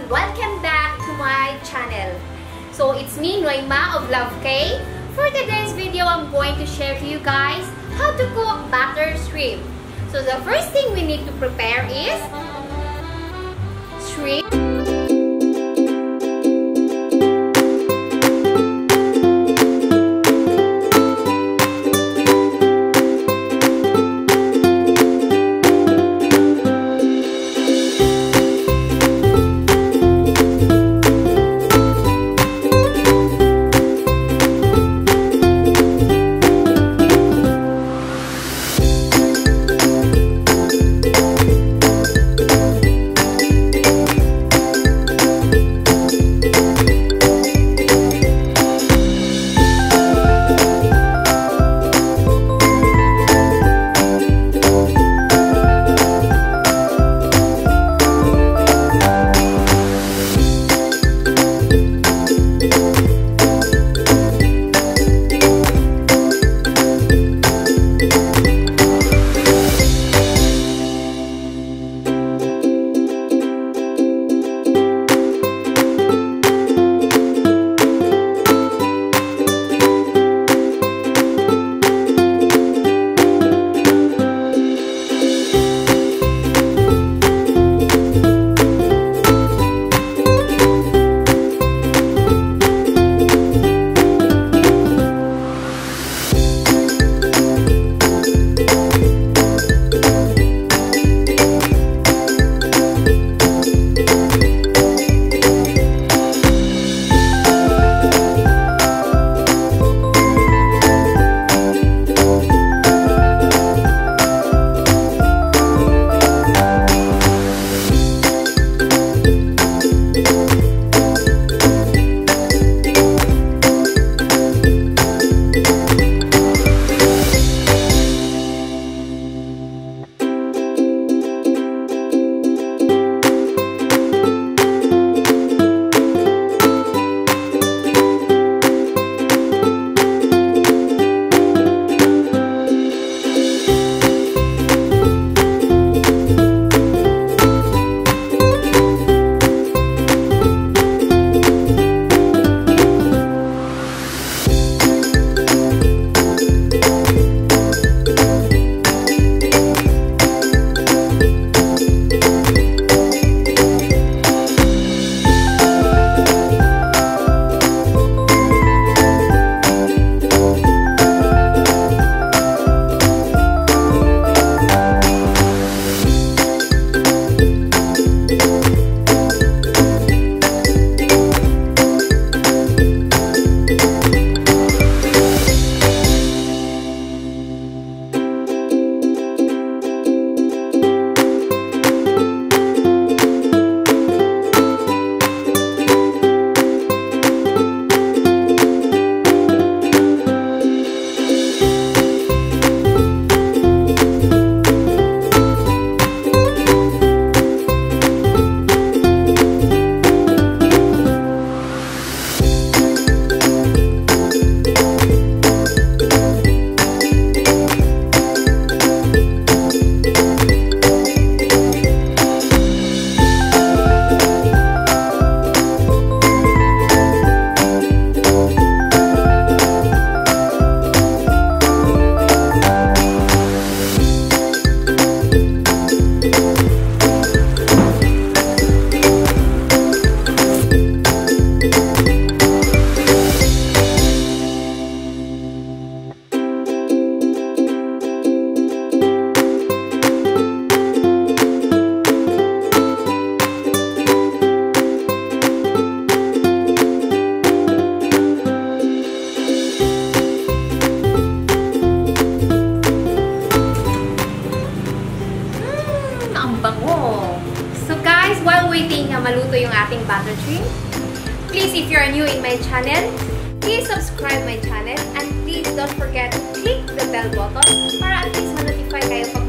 Welcome back to my channel. So it's me, Noima of Lovekye. For today's video, I'm going to share to you guys how to cook butter shrimp. So the first thing we need to prepare is shrimp. While waiting na maluto yung ating butter shrimp, please, if you're new in my channel, please subscribe my channel and please don't forget to click the bell button para at least ma-notify kayo pag